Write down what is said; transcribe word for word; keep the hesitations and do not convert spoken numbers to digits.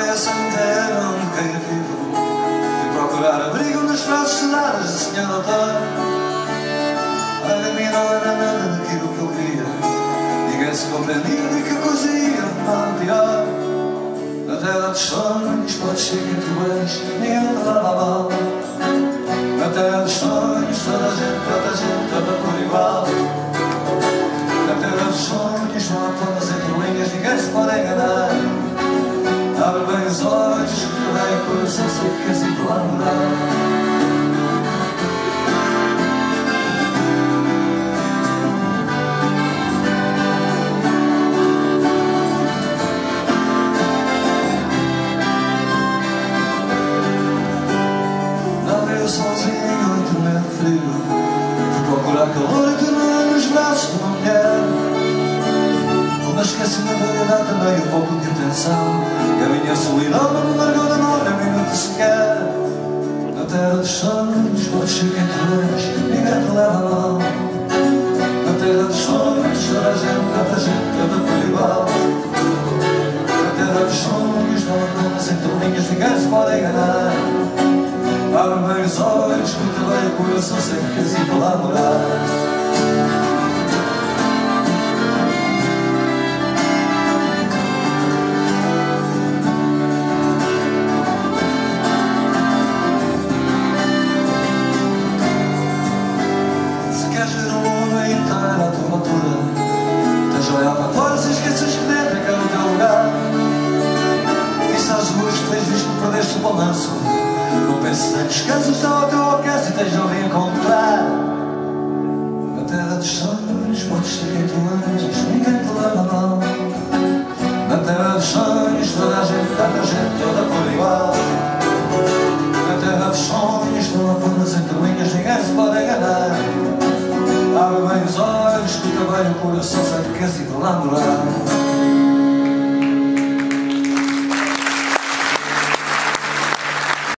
a santeira onde caia vivo. Fui procurar abrigo nas frases sonadas da senhora doutora. Para mim não era nada daquilo que eu queria. Ninguém se compreendia de que a coisa ia de mal a pior. Na terra dos sonhos pode ser que tu és, ninguém te leva a mal. Na terra dos sonhos toda a gente, toda a gente, toda por igual. Na terra dos sonhos não há todas entre linhas, ninguém se pode enganar. Abre bem os olhos, que bem o coração, sei que és ir lá mudar. Sozinho e tremendo frio, fui procurar calor e ternura nos braços de uma mulher. Mas esqueci-me da realidade também, um pouco de atenção. E a minha solidão não me largou da mão, nem um minuto sequer. Na terra dos sonhos, podes ser quem tu és, ninguém te leva a mão. Na terra dos sonhos, toda a gente, tanta gente, toda por igual. Na terra dos sonhos, não há todas entre linhas, ninguém se pode enganar. Abre bem os olhos, escuta bem o coração, sei que queres ir para lá morar. Se queres ver o mundo inteiro à tua altura, tens de olhar para fora se esqueces que dentro é que é o teu lugar. E se às ruas tens visto que perdeste o balanço, não penses em descanso, está ao teu alcance e tens de o reencontrar. Na terra dos sonhos podes ser quem tu és, ninguém te leva a mão. Na terra dos sonhos toda a gente, tanta gente, toda por igual. Na terra dos sonhos não há pontas entre linhas, ninguém se pode enganar. Abre bem os olhos, escuta bem o coração, sabe que queres ir para lá morar.